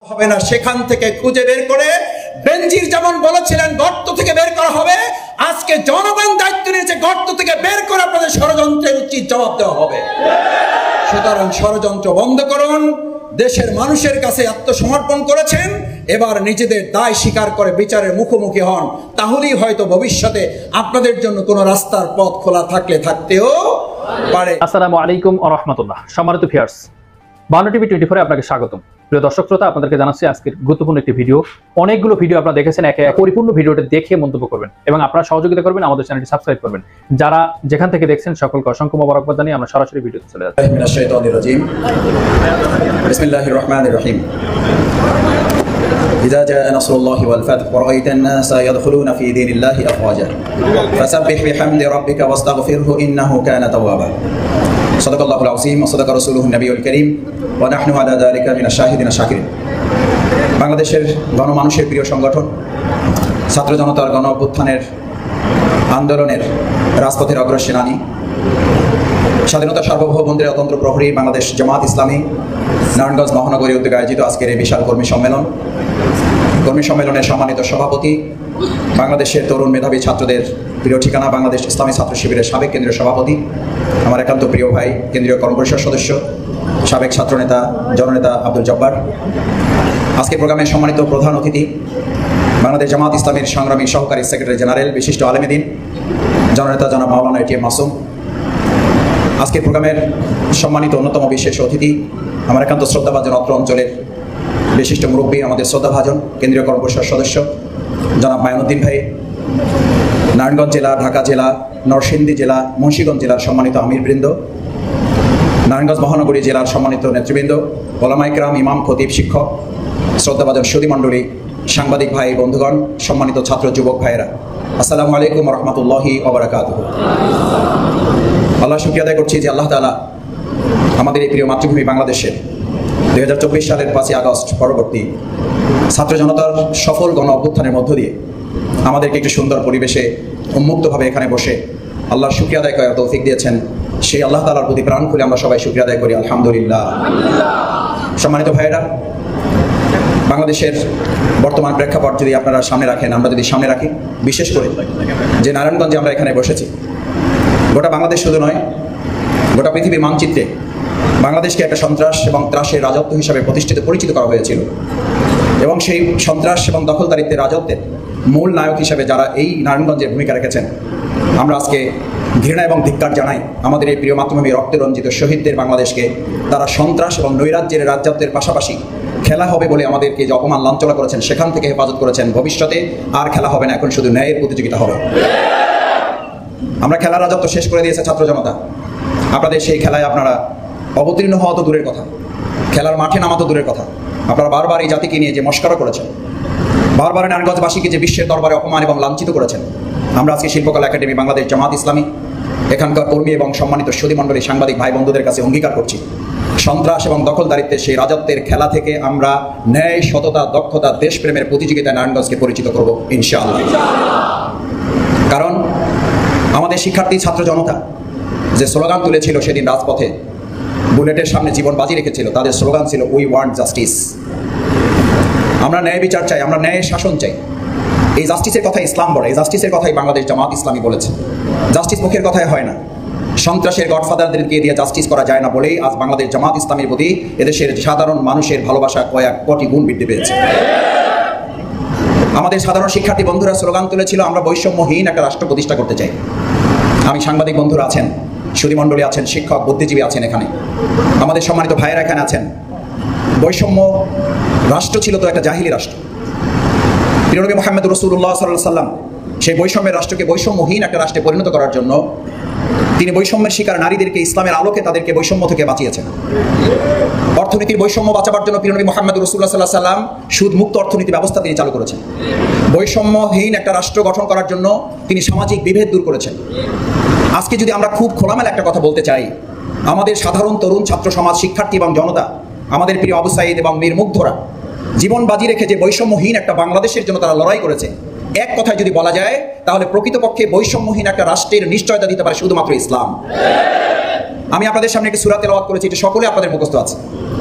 হবে না, সেখান থেকে খুঁজে বের করে বেনজির যেমন বলেছিলেন গর্ত থেকে বের করা হবে, আজকে জনগণ দায়িত্ব নিয়েছে গর্ত থেকে বের করে আপনাদের ষড়যন্ত্রের উচিত জবাব দেওয়া হবে। সুতরাং ষড়যন্ত্র বন্ধ করুন। দেশের মানুষের কাছে আত্মসমর্পণ করেছেন, এবার নিজেদের দায় স্বীকার করে বিচারের মুখোমুখি হন, তাহলেই হয়তো ভবিষ্যতে আপনাদের জন্য কোনো রাস্তার পথ খোলা থাকতেও পারে। আসসালামু আলাইকুম ওয়া রাহমাতুল্লাহ। সম্মানিত ভিউয়ার্স, 52 টিভি 24 এ আপনাকে স্বাগতম। প্রিয় দর্শক শ্রোতা, আপনাদেরকে জানাচ্ছি আজকের গুরুত্বপূর্ণ একটি ভিডিও। অনেকগুলো ভিডিও আপনারা দেখেছেন, একে পরিপূর্ণ ভিডিওটা দেখে মন্তব্য করবেন এবং আপনারা সহযোগিতা করবেন, আমাদের চ্যানেলটি সাবস্ক্রাইব করবেন। যারা যেখান থেকে দেখছেন সকলকে অসংখ্য মোবারকবাদ জানিয়ে আমরা সরাসরি ভিডিওতে চলে যাচ্ছি। মিনাশ শাইতানির রাজিম। বিসমিল্লাহির রহমানির রহিম। إذا جاء نصر الله والفتح ورأيت الناس يدخلون في دين الله أفواجا فسبح بحمد ربك واستغفره إنه كان توابا صدق الله العظيم وصدق رسوله النبي الكريم ونحن على ذلك من الشاهدين الشاكرين। বাংলাদেশের গণমানুষের প্রিয় সংগঠন ছাত্র জনতার গণ অভ্যুত্থানের আন্দোলনের রাজপথের অগ্রসেনানী, স্বাধীনতা সার্বভৌমত্বের অতন্ত্র প্রহরী বাংলাদেশ জামাত ইসলামী নারায়ণগঞ্জ মহানগরী উদ্যোগে আয়োজিত আজকের এই বিশাল কর্মী সম্মেলনের সম্মানিত সভাপতি, বাংলাদেশের তরুণ মেধাবী ছাত্রদের প্রিয় ঠিকানা বাংলাদেশ ইসলামী ছাত্র শিবিরের সাবেক কেন্দ্রীয় সভাপতি, আমার একান্ত প্রিয় ভাই কেন্দ্রীয় কর্মপরিষদ সদস্য সাবেক ছাত্রনেতা জননেতা আব্দুল জব্বার, আজকের প্রোগ্রামের সম্মানিত প্রধান অতিথি বাংলাদেশ জামাত ইসলামীর সংগ্রামী সহকারী সেক্রেটারি জেনারেল বিশিষ্ট আলেম দ্বীন জননেতা জনাব মাওলানা এটিএম মাসুম, আজকের প্রোগ্রামের সম্মানিত অন্যতম বিশেষ অতিথি আমার একান্ত শ্রদ্ধাভাজন অত্র অঞ্চলের বিশিষ্ট মুরব্বী, আমাদের শ্রদ্ধাভাজন কেন্দ্রীয় কর্মপরিষদ সদস্য জনাব মায়ানুদ্দিন ভাই, নারায়ণগঞ্জ জেলা, ঢাকা জেলা, নরসিংদী জেলা, মুন্সিগঞ্জ জেলার সম্মানিত আমিরবৃন্দ, নারায়ণগঞ্জ মহানগরী জেলার সম্মানিত নেতৃবৃন্দ, ওলামা ইকরাম, ইমাম, খতিব, শিক্ষক, শ্রদ্ধাভাজন সুধীমণ্ডলী, সাংবাদিক ভাই বন্ধুগণ, সম্মানিত ছাত্র যুবক ভাইয়েরা, আসসালামু আলাইকুম ওয়া রাহমাতুল্লাহি ওয়া বারাকাতুহু। আল্লাহ শুকরিয়া আদায় করছি যে আল্লাহ তাআলা আমাদের এই প্রিয় মাতৃভূমি বাংলাদেশের 2024 সালের 5ই আগস্ট পরবর্তী ছাত্র জনতার সফল গণ অভ্যুত্থানের মধ্য দিয়ে আমাদেরকে একটি সুন্দর পরিবেশে উন্মুক্তভাবে এখানে বসে আল্লাহর শুকরিয়া আদায় করার তৌফিক দিয়েছেন। সেই আল্লাহ তাআলার প্রতি প্রাণ খুলে আমরা সবাই শুকরিয়া আদায় করি, আলহামদুলিল্লাহ। সম্মানিত ভাইয়েরা, বাংলাদেশের বর্তমান প্রেক্ষাপট যদি আপনারা সামনে রাখেন, আমরা যদি সামনে রাখি, বিশেষ করে যে নারায়ণগঞ্জে আমরা এখানে বসেছি, গোটা বাংলাদেশ শুধু নয়, গোটা পৃথিবীর মানচিত্রে বাংলাদেশকে একটা সন্ত্রাস এবং ত্রাসের রাজত্ব হিসাবে পরিচিত করা হয়েছিল এবং সেই সন্ত্রাস এবং দখলদারিত্বের রাজত্বের মূল নায়ক হিসাবে যারা এই নারায়ণগঞ্জের ভূমিকা রেখেছেন, আমরা আজকে ঘৃণা এবং ধিক্কার জানাই আমাদের এই প্রিয় মাতৃভূমি রক্তে রঞ্জিত শহীদদের বাংলাদেশকে। তারা সন্ত্রাস এবং নৈরাজ্যের রাজ্যত্বের পাশাপাশি খেলা হবে বলে আমাদেরকে যে অপমান লাঞ্ছনা করেছেন সেখান থেকে হেফাজত করেছেন। ভবিষ্যতে আর খেলা হবে না, এখন শুধু ন্যায়ের প্রতিযোগিতা হবে। আমরা খেলার রাজত্ব শেষ করে দিয়েছে ছাত্র জনতা। আপনাদের সেই খেলায় আপনারা অবতীর্ণ হওয়া তো দূরের কথা, খেলার মাঠে নামা তো দূরের কথা, আপনারা বারবার এই জাতিকে নিয়ে যে মস্করা করেছেন, বারবার নারায়ণগঞ্জবাসীকে যে বিশ্বের দরবারে অপমান এবং লাঞ্ছিত করেছেন, আমরা আজকে শিল্পকলা একাডেমি বাংলাদেশ জামাত ইসলামী এখানকার কর্মী এবং সম্মানিত সুধীমণ্ডলী সাংবাদিক ভাই বন্ধুদের কাছে অঙ্গীকার করছি, সন্ত্রাস এবং দখলদারিত্বের সেই রাজত্বের খেলা থেকে আমরা ন্যায়, সততা, দক্ষতা, দেশপ্রেমের প্রতিযোগিতায় নারায়ণগঞ্জকে পরিচিত করব ইনশাআল্লাহ। কারণ আমাদের শিক্ষার্থী ছাত্র জনতা যে স্লোগান তুলেছিল সেদিন রাজপথে, বুলেটের সামনে জীবন বাজি রেখেছিল, তাদের স্লোগান ছিল উই ওয়ান্ট জাস্টিস। আমরা ন্যায় বিচার চাই, আমরা ন্যায়ের শাসন চাই। এই জাস্টিসের কথা ইসলাম বলে, এই জাস্টিসের কথাই বাংলাদেশ জামাত ইসলামী বলেছে। জাস্টিস মুখের কথায় হয় না, সন্ত্রাসের গডফাদারদেরকে দিয়ে জাস্টিস করা যায় না বলেই আজ বাংলাদেশ জামাত ইসলামীর প্রতি এদেশের সাধারণ মানুষের ভালোবাসা কয়েক কোটি গুণ বৃদ্ধি পেয়েছে। আমাদের সাধারণ শিক্ষার্থী বন্ধুরা স্লোগান তুলেছিল আমরা বৈষম্যহীন একটা রাষ্ট্র প্রতিষ্ঠা করতে চাই। আমি সাংবাদিক বন্ধুরা আছেন, সুধীমণ্ডলী আছেন, শিক্ষক, বুদ্ধিজীবী আছেন, এখানে আমাদের সম্মানিত ভাইয়েরা এখানে আছেন। বৈষম্য রাষ্ট্র ছিল তো একটা জাহিলি রাষ্ট্র। প্রিয় নবী মুহাম্মদ রাসূলুল্লাহ সাল্লাল্লাহু আলাইহি ওয়াসাল্লাম সেই বৈষম্যের রাষ্ট্রকে বৈষম্যহীন একটা রাষ্ট্রে পরিণত করার জন্য তিনি বৈষম্যের শিকার নারীদেরকে ইসলামের আলোকে তাদেরকে বৈষম্য থেকে বাঁচিয়েছেন। অর্থনীতির বৈষম্য বাঁচাবার জন্য প্রিয় নবী মুহাম্মদ রাসূলুল্লাহ সাল্লাল্লাহু আলাইহি ওয়াসাল্লাম সুদমুক্ত অর্থনীতি ব্যবস্থা তিনি চালু করেছেন। বৈষম্যহীন একটা রাষ্ট্র গঠন করার জন্য তিনি সামাজিক বিভেদ দূর করেছেন। আজকে যদি আমরা খুব খোলামেলা একটা কথা বলতে চাই, আমাদের সাধারণ তরুণ ছাত্র সমাজ, শিক্ষার্থী এবং জনতা, আমাদের প্রিয় আবু সাঈদ এবং মীর মুগ্ধরা জীবন বাজি রেখে যে বৈষম্যহীন একটা বাংলাদেশের জন্য তারা লড়াই করেছে, এক কথায় যদি বলা যায় তাহলে প্রকৃতপক্ষে বৈষম্যহীন একটা রাষ্ট্রের নিশ্চয়তা দিতে পারে শুধুমাত্র ইসলাম। আমি আপনাদের সামনে একটি সূরা তেলাওয়াত করেছি, এটা সকলে আপনাদের মুখস্থ আছে।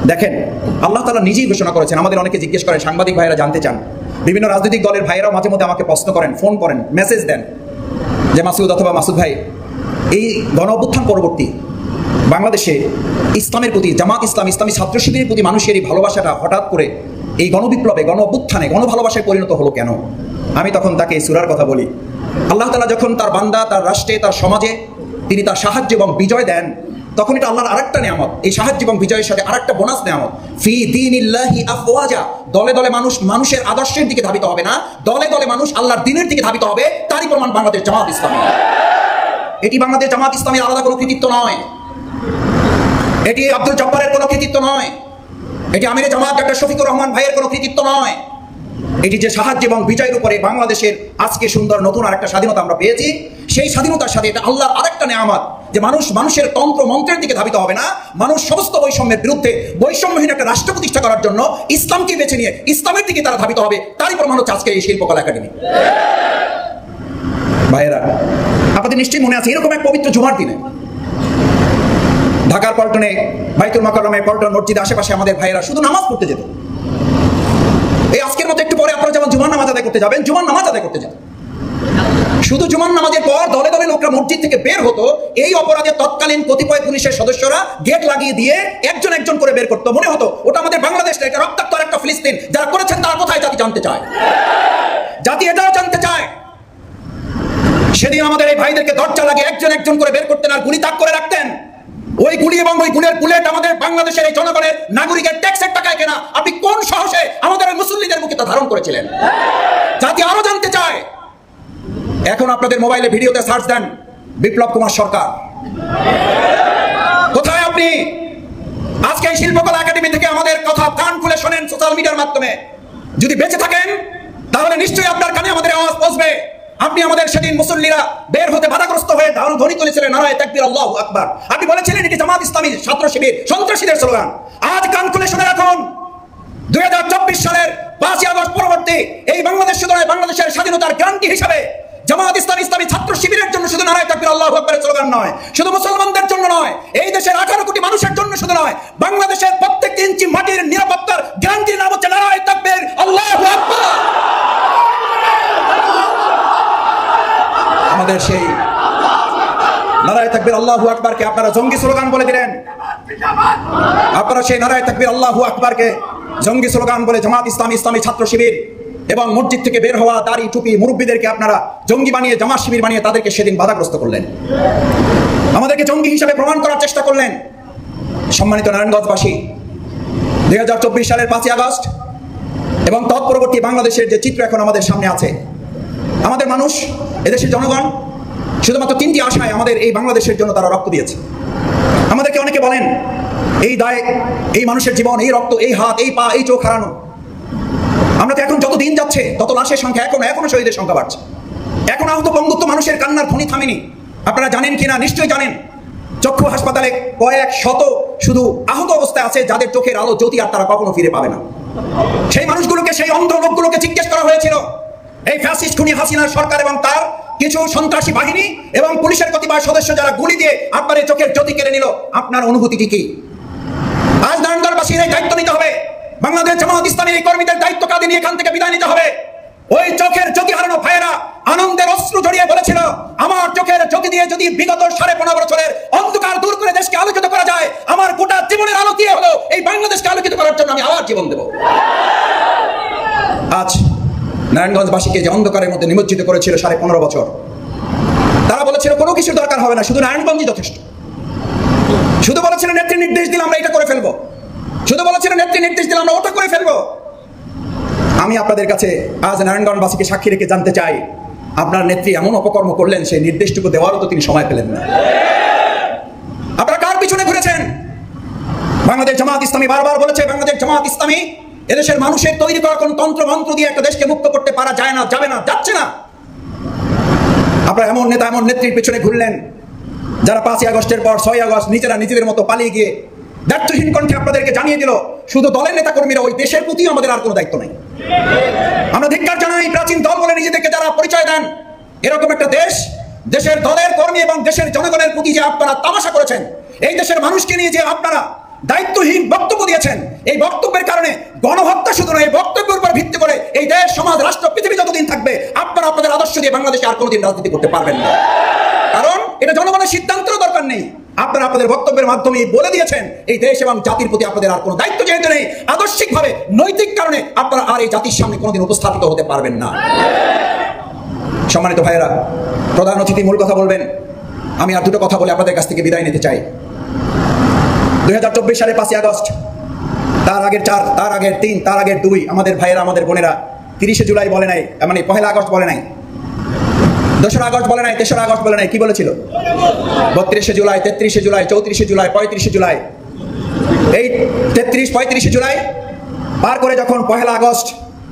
দেখেন, আল্লাহ তাআলা নিজেই ঘোষণা করেছেন। আমাদের অনেকে জিজ্ঞেস করেন, সাংবাদিক ভাইয়েরা জানতে চান, বিভিন্ন রাজনৈতিক দলের ভাইয়েরাও মাঝে মধ্যে আমাকে প্রশ্ন করেন, ফোন করেন, মেসেজ দেন যে মাসুদ অথবা মাসুদ ভাই, এই গণ অভ্যুত্থান পরবর্তী বাংলাদেশে ইসলামের প্রতি, জামাত ইসলাম, ইসলামী ছাত্র শিবিরের প্রতি মানুষের এই ভালোবাসাটা হঠাৎ করে এই গণবিপ্লবে, গণ অভ্যুত্থানে, গণভালোবাসায় পরিণত হলো কেন? আমি তখন তাকে এই সূরার কথা বলি। আল্লাহ তাআলা যখন তার বান্দা, তার রাষ্ট্রে, তার সমাজে তিনি তার সাহায্য এবং বিজয় দেন, তখন এটা আল্লাহর আরেকটা নিয়ামত। এই সাহায্য এবং বিজয়ের সাথে আরেকটা বোনাস নিয়ামত, ফি দীনিল্লাহি আফওয়াজা। দলে দলে মানুষ মানুষের আদর্শের দিকে ধাবিত হবে না, দলে দলে মানুষ আল্লাহর দ্বীনের দিকে ধাবিত হবে। তারই প্রমাণ বাংলাদেশ জামাত ইসলামী। এটি বাংলাদেশ জামাত ইসলামীর আলাদা কোনো কৃতিত্ব নয়, এটি আব্দুল জব্বারের কোনো কৃতিত্ব নয়, এটি আমিরে জামাত ডক্টর শফিকুর রহমান ভাইয়ের কোনো কৃতিত্ব নয়। এটি যে সাহায্য এবং বিজয়ের উপরে বাংলাদেশের আজকে সুন্দর নতুন আরেকটা স্বাধীনতা আমরা পেয়েছি, সেই স্বাধীনতার সাথে এটা আল্লাহর আরেকটা নেয়ামত যে মানুষ মানুষের তন্ত্র মন্ত্রের দিকে ধাবিত হবে না, মানুষ সমস্ত বৈষম্যের বিরুদ্ধে, বৈষম্যহীন একটা রাষ্ট্র প্রতিষ্ঠা করার জন্য ইসলামকে বেছে নিয়ে ইসলামের দিকে তারা ধাবিত হবে। তারই প্রমাণ হচ্ছে আজকে এই শিল্পকলা একাডেমি। ভাইয়েরা, আপনাদের নিশ্চয়ই মনে আছে, এরকম এক পবিত্র জুমার দিনে ঢাকার পল্টনে, বাইতুল মোকাররমের পল্টন মসজিদ আশেপাশে আমাদের ভাইয়েরা শুধু নামাজ পড়তে যেত। এই আজকের মতো একটু পরে আপনারা যেমন জুমার নামাজ আদায় করতে যাবেন, জুমার নামাজ আদায় করতে যান। শুধু জুমার নামাজের পর দলে দলে লোকরা মসজিদ থেকে বের হতো। এই অপরাধে তৎকালীন কতিপয় পুলিশের সদস্যরা গেট লাগিয়ে দিয়ে একজন একজন করে বের করতো। মনে হতো ওটা আমাদের বাংলাদেশ, এটা রক্তাক্ত একটা ফিলিস্তিন। যারা করেছেন তারা কোথায়, জাতি জানতে চায়, জাতি এটাও জানতে চায়। সেদিন আমাদের এই ভাইদেরকে দরজা লাগিয়ে একজন একজন করে বের করতেন আর গুলি তাক করে রাখতেন। ওই গুলি এবং ওই গুলের বুলেট আমাদের বাংলাদেশের এই জনগণের নাগরিকের ট্যাক্সের টাকায় কেনা। আপনি কোন সাহসে আমাদের মুসল্লিদের মুখে তা ধারণ করেছিলেন? জাতি আরো জানতে চায়। এখন আপনাদের মোবাইলে ভিডিওতে সার্চ দেন, বিপ্লব কুমার সরকার কোথায়? আপনি আজকে এই শিল্পকলা একাডেমি থেকে আমাদের কথা কান খুলে শোনেন সোশ্যাল মিডিয়ার মাধ্যমে। যদি বেঁচে থাকেন তাহলে নিশ্চয়ই আপনার কানে আমাদের আওয়াজ পৌঁছবে। আপনি আমাদের সেদিন মুসল্লিরা বের হতে বাধাগ্রস্ত হয়ে ধ্বনি তুলেছিলেন নারায়ে তাকবীর, আল্লাহু আকবার। আপনি বলেছিলেন এটি জামাত ইসলামী ছাত্র শিবির সন্ত্রাসীদের স্লোগান। আজ কান খুলে শুনে রাখুন, 2024 সালের 5ই আগস্ট পরবর্তী এই বাংলাদেশ শুধু নয়, বাংলাদেশের স্বাধীনতার গ্যারান্টি হিসাবে জামাত ইসলামী ইসলামী ছাত্র শিবিরের জন্য শুধু নারায়ে তাকবীর, আল্লাহু আকবারের স্লোগান নয়, শুধু মুসলমানদের জন্য নয়, এই দেশের 18 কোটি মানুষের জন্য শুধু নয়, বাংলাদেশের প্রত্যেকটি ইঞ্চি মাটির নিরাপত্তার গ্যারান্টির নাম হচ্ছে নারায়ে তাকবীর, আল্লাহু আকবার। আমাদের সেই নারায়ে তাকবীর আল্লাহু আকবারকে আপনারা জঙ্গি স্লোগান বলে দিলেন। আপনারা সেই নারায়ে তাকবীর আল্লাহু আকবারকে জঙ্গি স্লোগান বলে জামাত ইসলামী ইসলামী ছাত্র শিবির এবং মসজিদ থেকে বের হওয়া দাড়ি টুপি মুরব্বীদেরকে আপনারা জঙ্গি বানিয়ে, জামাত শিবির বানিয়ে তাদেরকে সেদিন বাধাগ্রস্ত করলেন, আমাদেরকে জঙ্গি হিসাবে প্রমাণ করার চেষ্টা করলেন। সম্মানিত নারায়ণগঞ্জবাসী, 2024 সালের 5ই আগস্ট এবং তৎপরবর্তী বাংলাদেশের যে চিত্র এখন আমাদের সামনে আছে, আমাদের মানুষ, এদেশের জনগণ শুধুমাত্র 3টি আশায় আমাদের এই বাংলাদেশের জন্য তারা রক্ত দিয়েছে। আমাদেরকে অনেকে বলেন এই দায়, এই মানুষের জীবন, এই রক্ত, এই হাত, এই পা, এই চোখ হারানো। আমরা তো এখন যত দিন যাচ্ছে তত লাশের সংখ্যা, এখনো শহীদের সংখ্যা বাড়ছে, এখন আহত পঙ্গুত্ব মানুষের কান্নার ধ্বনি থামেনি। আপনারা জানেন কিনা, নিশ্চয়ই জানেন, চক্ষু হাসপাতালে কয়েক শত শুধু আহত অবস্থায় আছে যাদের চোখের আলো জ্যোতি আর তারা কখনো ফিরে পাবে না। সেই মানুষগুলোকে, সেই অন্ধ লোকগুলোকে জিজ্ঞেস করা হয়েছিল, এই ফ্যাসিস্ট খুনি হাসিনার সরকার এবং তার কিছু সন্ত্রাসী বাহিনী এবং পুলিশের কতিপয় সদস্য যারা গুলি দিয়ে আপনার এই চোখের জ্যোতি কেড়ে নিল, আপনার অনুভূতি কি? আজ নারায়ণগঞ্জবাসীর এই দায়িত্ব নিতে হবে। বাংলাদেশ জামাত ইসলামীর এই কর্মীদের দায়িত্ব কাঁধে নিয়ে এখান থেকে বিদায় নিতে হবে। ওই চোখের জ্যোতি হারানো ভাইয়েরা আনন্দের অশ্রু জড়িয়ে বলেছিল, আমার চোখের জ্যোতি দিয়ে যদি বিগত 15.5 বছরের অন্ধকার দূর করে দেশকে আলোকিত করা যায়, আমার গোটা জীবনের আলো দিয়ে হলো এই বাংলাদেশকে আলোকিত করার জন্য আমি আবার জীবন দেব। আজ নারায়ণগঞ্জবাসীকে যে অন্ধকারের মধ্যে নিমজ্জিত করেছিল 15.5 বছর, তারা বলেছিল কোনো কিছুর দরকার হবে না, শুধু নারায়ণগঞ্জই যথেষ্ট। শুধু বলেছিল নেত্রী নির্দেশ দিলে আমরা এটা করে ফেলবো, শুধু বলেছিল নেত্রী নির্দেশ দিলে আমরা ওটা করে ফেলবো। আমি আপনাদের কাছে আজ নারায়ণগঞ্জবাসীকে সাক্ষী রেখে জানতে চাই, আপনার নেত্রী এমন অপকর্ম করলেন, সেই নির্দেশটুকু দেওয়ারও তো তিনি সময় পেলেন না। আপনারা কার পিছনে ঘুরেছেন? বাংলাদেশ জামাত ইসলামী বারবার বলেছে, বাংলাদেশ জামাত ইসলামী এদেশের মানুষের তৈরি করা কোন তন্ত্র মন্ত্র দিয়ে একটা দেশকে মুক্ত করতে পারা যায় না, যাবে না, যাচ্ছে না। আপনারা এমন নেতা, এমন নেত্রীর পিছনে ঘুরলেন যারা 5ই আগস্টের পর 6ই আগস্ট নিজেরা নিজেদের মতো পালিয়ে গিয়ে দায়িত্বহীন কণ্ঠে আপনাদেরকে জানিয়ে দিল, শুধু দলের নেতা কর্মীরা, ওই দেশের প্রতি আমাদের আর কোনো দায়িত্ব নেই। আমরা ধিক্কার জানাই প্রাচীন দল বলে নিজেদেরকে যারা পরিচয় দেন, এরকম একটা দেশ, দেশের দলের কর্মী এবং দেশের জনগণের প্রতি যে আপনারা তামাশা করেছেন, এই দেশের মানুষকে নিয়ে যে আপনারা দায়িত্বহীন বক্তব্য দিয়েছেন। এই বক্তব্যের কারণে গণহত্যা শুধু নয়, এই বক্তব্যের উপর ভিত্তি করে এই দেশ, সমাজ, রাষ্ট্র, পৃথিবী যতদিন থাকবে আপনারা আপনাদের আদর্শ দিয়ে বাংলাদেশে আর কোনোদিন রাজনীতি করতে পারবেন না। কারণ এটা জনগণের সিদ্ধান্তের দরকার নেই। আপনারা আপনাদের বক্তব্যের মাধ্যমে বলে দিয়েছেন এই দেশ এবং জাতির প্রতি আপনাদের আর কোনো দায়িত্ব যেহেতু নেই, আদর্শিকভাবে নৈতিক কারণে আপনারা আর এই জাতির সামনে কোনোদিন উপস্থাপিত হতে পারবেন না। সম্মানিত ভাইয়েরা, প্রধান অতিথি মূল কথা বলবেন, আমি আর দুটো কথা বলে আপনাদের কাছ থেকে বিদায় নিতে চাই। 2024 সালে 5ই আগস্ট, তার আগের 4, তার আগের 3, তার আগের 2 আমাদের ভাইয়েরা, আমাদের বোনেরা 30শে জুলাই বলে নাই, মানে 1 আগস্ট বলে নাই, 2রা আগস্ট বলে নাই, 3রা আগস্ট বলে নাই, কি বলেছিল? 32শে জুলাই, 33শে জুলাই, 34শে জুলাই, 35শে জুলাই। এই 33, 35শে জুলাই পার করে যখন 1 আগস্ট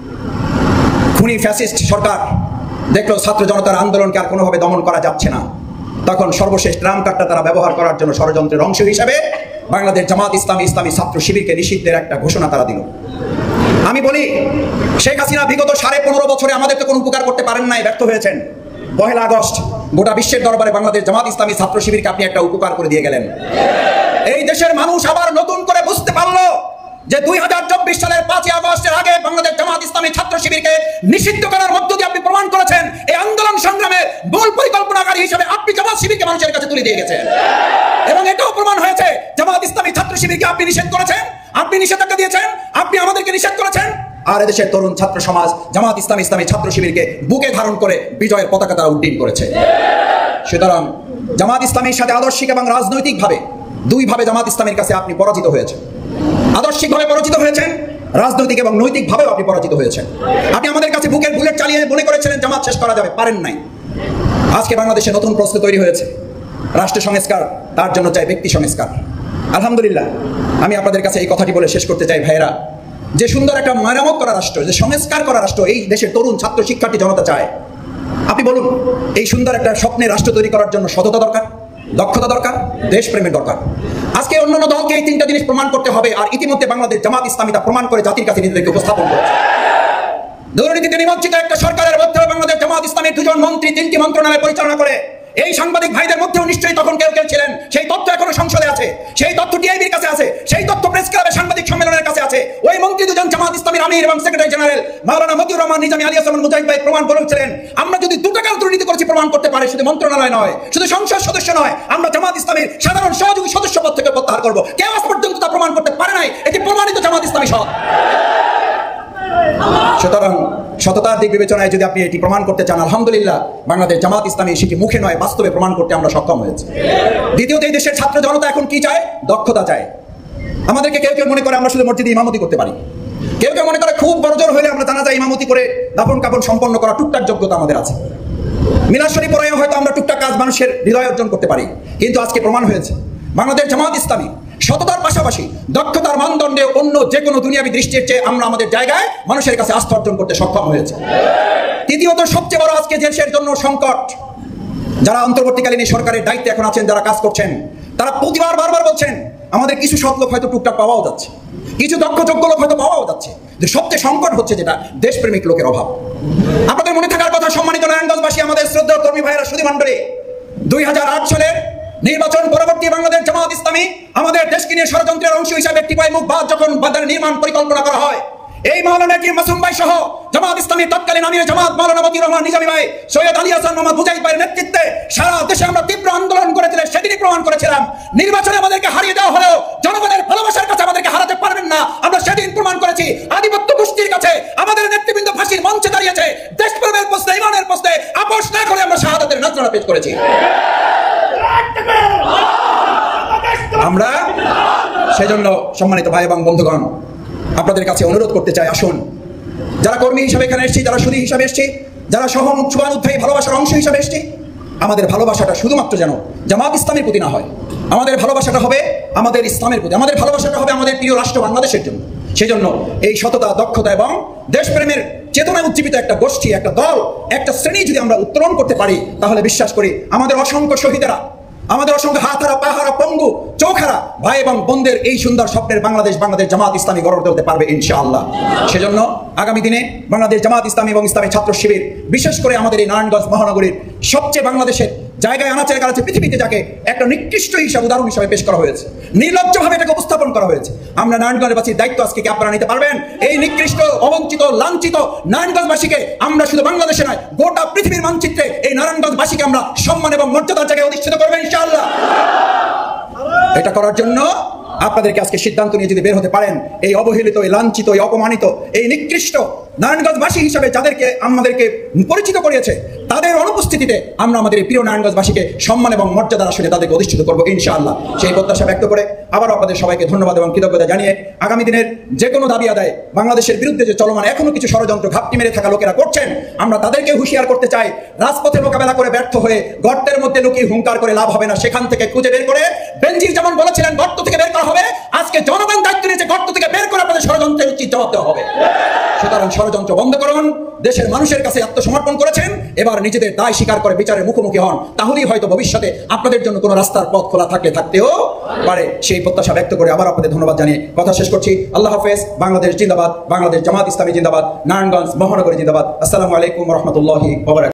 খুনি ফ্যাসিস্ট সরকার দেখলো ছাত্র জনতার আন্দোলনকে আর কোনোভাবে দমন করা যাচ্ছে না, তখন সর্বশেষ ট্রাম কার্ডটা তারা ব্যবহার করার জন্য ষড়যন্ত্রের অংশ হিসাবে বাংলাদেশ জামাত ইসলামী, ইসলামী ছাত্র শিবিরকে নিষিদ্ধের একটা ঘোষণা তারা দিল। আমি বলি, শেখ হাসিনা বিগত 15.5 বছরে আমাদের তো কোনো উপকার করতে পারেন নাই, ব্যর্থ হয়েছেন। 1 আগস্ট গোটা বিশ্বের দরবারে বাংলাদেশ জামাত ইসলামী ছাত্র শিবিরকে আপনি একটা উপকার করে দিয়ে গেলেন। এই দেশের মানুষ আবার নতুন করে বুঝতে পারলো যে 2024 সালের 5ই আগস্টের আগে বাংলাদেশ জামাত ইসলামী ছাত্র শিবিরকে নিষিদ্ধ করার মধ্য দিয়ে আপনি প্রমাণ করেছেন এই আন্দোলন সংগ্রামের মূল পরিকল্পনাকারী হিসেবে আপনি জামাত শিবিরকে মানুষের কাছে তুলে দিয়ে গেছেন। এবং এটাও প্রমাণ হয়েছে জামাত ইসলামী ছাত্র শিবিরকে আপনি নিষেধ করেছেন, আপনি নিষেধাজ্ঞা দিয়েছেন, আপনি আমাদেরকে নিষেধ করেছেন। আর এদেশের তরুণ ছাত্র সমাজ জামাত ইসলামী, ইসলামী ছাত্র শিবিরকে বুকে ধারণ করে বিজয়ের পতাকা তারা উড্ডীন করেছে। সুতরাং জামাত ইসলামীর সাথে আদর্শিক এবং রাজনৈতিকভাবে দুইভাবে জামাত ইসলামীর কাছে আপনি পরাজিত হয়েছেন। আদর্শিকভাবে পরাজিত হয়েছেন, রাজনৈতিক এবং নৈতিকভাবেও আপনি পরাজিত হয়েছেন। আপনি আমাদের কাছে বুকের বুলেট চালিয়ে মনে করেছিলেন জামাত শেষ করা যাবে, পারেন নাই। আজকে বাংলাদেশে নতুন প্রশ্ন তৈরি হয়েছে, রাষ্ট্র সংস্কার, তার জন্য চাই ব্যক্তি সংস্কার। আলহামদুলিল্লাহ, আমি আপনাদের কাছে এই কথাটি বলে শেষ করতে চাই ভাইয়েরা, যে সুন্দর একটা মেরামত করা রাষ্ট্র, যে সংস্কার করা রাষ্ট্র এই দেশের তরুণ ছাত্র শিক্ষার্থী জনতা চায়। আপনি বলুন, এই সুন্দর একটা স্বপ্নের রাষ্ট্র তৈরি করার জন্য সততা দরকার, দক্ষতা দরকার, দেশপ্রেমের দরকার। আজকে অন্যান্য দলকে এই 3টা জিনিস প্রমাণ করতে হবে, আর ইতিমধ্যে বাংলাদেশ জামাত ইসলামী তা প্রমাণ করে জাতির কাছে নিজেদেরকে উপস্থাপন করেছে। দুর্নীতিতে নিমজ্জিত একটা সরকারের মধ্যে বাংলাদেশ জামাত ইসলামের 2জন মন্ত্রী 3টি মন্ত্রণালয় পরিচালনা করে। এই সাংবাদিক ভাইদের মধ্যেও নিশ্চয়ই তখন কেউ কেউ ছিলেন, সেই তথ্য এখনো সংসদে আছে, সেই তথ্য টিআইবির কাছে আছে, সেই তথ্য প্রেস ক্লাবের সাংবাদিক সম্মেলনের কাছে আছে। ওই মন্ত্রী 2জন জামাত ইসলামীর আমির এবং secretary general Maulana Motiur Rahman Nizami alias Mujahid ভাই প্রমাণ করেছিলেন, আমরা যদি 2 টাকার দুর্নীতি করেছি প্রমাণ করতে পারে, শুধু মন্ত্রণালয় নয়, শুধু সংসদ সদস্য নয়, আমরা জামাত ইসলামীর সাধারণ সহযোগী সদস্য পদ থেকে প্রত্যাহার করব। কেউ আজ পর্যন্ত তা প্রমাণ করতে পারে নাই, এটি প্রমাণিত জামাত ইসলামী সৎ। সুতরাং সততার দিক বিবেচনায় যদি আপনি এটি প্রমাণ করতে চান, আলহামদুলিল্লাহ বাংলাদেশ জামাত ইসলামী সেটি মুখে নয় বাস্তবে প্রমাণ করতে আমরা সক্ষম হয়েছি। দ্বিতীয়ত, এই দেশের ছাত্র জনতা এখন কি চায়? দক্ষতা চায়। আমাদেরকে কেউ কেউ মনে করে আমরা শুধু মসজিদে ইমামতি করতে পারি, কেউ কেউ মনে করে খুব বড়জোর হলে আমরা জানাজা ইমামতি করে দাফন কাফন সম্পন্ন করা টুকটাক যোগ্যতা আমাদের আছে। মিলাদ শরীফ পড়ায় হয়তো আমরা টুকটাক কাজ মানুষের হৃদয় অর্জন করতে পারি, কিন্তু আজকে প্রমাণ হয়েছে বাংলাদেশ জামাত ইসলামী সততার পাশাপাশি দক্ষতার মানদণ্ডে অন্য যে কোনো দুনিয়াবী দৃষ্টির চেয়ে আমরা আমাদের জায়গায় মানুষের কাছে আস্থা অর্জন করতে সক্ষম হয়েছে। তৃতীয়ত, সবচেয়ে বড় আজকে দেশের জন্য সংকট, যারা অন্তর্বর্তীকালীন সরকারের দায়িত্বে এখন আছেন, যারা কাজ করছেন, তারা প্রতিবার বারবার বলছেন আমাদের কিছু সৎ লোক হয়তো টুকটাক পাওয়াও যাচ্ছে, কিছু দক্ষ যোগ্য লোক হয়তো পাওয়াও যাচ্ছে, যে সবচেয়ে সংকট হচ্ছে যেটা দেশপ্রেমিক লোকের অভাব। আপনাদের মনে থাকার কথা, সম্মানিত নারায়ণগঞ্জবাসী, আমাদের শ্রদ্ধেয় কর্মী ভাইয়েরা, সুধী মণ্ডলী, 2008 সালের নির্বাচন পরবর্তী বাংলাদেশ জামাত ইসলামী আমাদের দেশকে নিয়ে ষড়যন্ত্রের অংশ হিসাবে টিপাই মুখবাদ যখন বাজার নির্মাণ পরিকল্পনা করা হয়, এই মাওলানা কি মাসুম ভাই সহ জামাত ইসলামী তৎকালীন আমির জামাত মাওলানা মতিউর রহমান নিজামী ভাই, সৈয়দ আলী হাসান মোহাম্মদ মুজাহিদ ভাইয়ের নেতৃত্বে সারা দেশে আমরা তীব্র আন্দোলন করেছিলাম। সেদিনই প্রমাণ করেছিলাম নির্বাচনে আমাদেরকে হারিয়ে দেওয়া হলেও জনগণের ভালোবাসার কাছে আমাদেরকে হারাতে পারবেন না। আমরা সেদিন প্রমাণ করেছি আধিপত্য গোষ্ঠীর কাছে আমাদের নেতৃবৃন্দ ফাঁসির মঞ্চে দাঁড়িয়েছে, দেশপ্রেমের প্রশ্নে, ইমানের প্রশ্নে আপোষ না করে আমরা শাহাদাতের নজরানা পেশ করেছি। আমরা সেজন্য সম্মানিত ভাই এবং বন্ধুগণ, আপনাদের কাছে অনুরোধ করতে চাই, আসুন, যারা কর্মী হিসাবে এখানে এসেছি, যারা সুধী হিসাবে এসেছি, যারা সহানুভূতি ভালোবাসার অংশ হিসাবে এসেছি, আমাদের ভালোবাসাটা শুধুমাত্র যেন জামাত ইসলামের প্রতি না হয়, আমাদের ভালোবাসাটা হবে আমাদের ইসলামের প্রতি, আমাদের ভালোবাসাটা হবে আমাদের প্রিয় রাষ্ট্র বাংলাদেশের জন্য। সেজন্য এই সততা, দক্ষতা এবং দেশপ্রেমের চেতনায় উজ্জীবিত একটা গোষ্ঠী, একটা দল, একটা শ্রেণী যদি আমরা উত্তোলন করতে পারি, তাহলে বিশ্বাস করি আমাদের অসংখ্য শহীদেরা, আমাদের অসংখ্য হাতহারা, পাহারা, পঙ্গু, চোখহারা ভাই এবং বোনদের এই সুন্দর স্বপ্নের বাংলাদেশ জামাত ইসলামী গড়ে তুলতে পারবে ইনশাআল্লাহ। সেজন্য আগামী দিনে বাংলাদেশ জামাত ইসলামী এবং ইসলামী ছাত্র শিবির, বিশেষ করে আমাদের এই নারায়ণগঞ্জ মহানগরীর সবচেয়ে বাংলাদেশের জায়গায় আনাচে কানাচে পৃথিবীতে যাকে একটা নিকৃষ্ট হিসাবে উদাহরণ হিসাবে পেশ করা হয়েছে, নির্লজ্জভাবে এটাকে উপস্থাপন করা হয়েছে। আমরা নারায়ণগঞ্জবাসীর দায়িত্ব আজকে কি আপনারা নিতে পারবেন? এই নিকৃষ্ট, অবঞ্চিত, লাঞ্ছিত নারায়ণগঞ্জবাসীকে আমরা শুধু বাংলাদেশে নয়, গোটা পৃথিবীর মানচিত্রে এই নারায়ণগঞ্জবাসীকে আমরা সম্মান এবং মর্যাদার জায়গায় অধিষ্ঠিত করবো ইনশাআল্লাহ। এটা করার জন্য আপনাদেরকে আজকে সিদ্ধান্ত নিয়ে যদি বের হতে পারেন, এই অবহেলিত, এই লাঞ্ছিত, এই অপমানিত, এই নিকৃষ্ট নারায়ণগঞ্জবাসী হিসাবে যাদেরকে আমাদেরকে পরিচিত করিয়েছে, তাদের অনুপস্থিতিতে আমরা আমাদের এই প্রিয় নারায়ণগঞ্জবাসীকে সম্মান এবং মর্যাদার আসলে তাদেরকে অধিষ্ঠিত করবো ইনশাআল্লাহ। সেই প্রত্যাশা ব্যক্ত করে আবার আপনাদের সবাইকে ধন্যবাদ এবং কৃতজ্ঞতা জানিয়ে আগামী দিনের যে কোনো দাবি আদায় বাংলাদেশের বিরুদ্ধে যে চলমান এখনো কিছু ষড়যন্ত্র ঘাপটি মেরে থাকা লোকেরা করছেন, আমরা তাদেরকে হুঁশিয়ার করতে চাই, রাজপথে মোকাবেলা করে ব্যর্থ হয়ে গর্তের মধ্যে লুকিয়ে হুঙ্কার করে লাভ হবে না, সেখান থেকে খুঁজে বের করে বেনজির যেমন বলেছিলেন গর্ত থেকে বের করা হবে, আজকে জনগণ দায়িত্ব নিয়েছে গর্ত থেকে বের করে আপনাদের ষড়যন্ত্রের উচিত জবাব দেওয়া হবে। সুতরাং ষড়যন্ত্র বন্ধ করুন, দেশের মানুষের কাছে আত্মসমর্পণ করেছেন, এবার নিজেদের দায় স্বীকার করে বিচারের মুখোমুখি হন, তাহলেই হয়তো ভবিষ্যতে আপনাদের জন্য কোনো রাস্তার পথ খোলা থাকতেও পারে। সেই প্রত্যাশা ব্যক্ত করে আবার আপনাদের ধন্যবাদ জানিয়ে কথা শেষ করছি। আল্লাহ হাফেজ। বাংলাদেশ জিন্দাবাদ, বাংলাদেশ জামাত ইসলামী জিন্দাবাদ, নারায়ণগঞ্জ মহানগরী জিন্দাবাদ। আসসালামু আলাইকুম ওয়া রাহমাতুল্লাহি ওয়া বারাকাতুহু।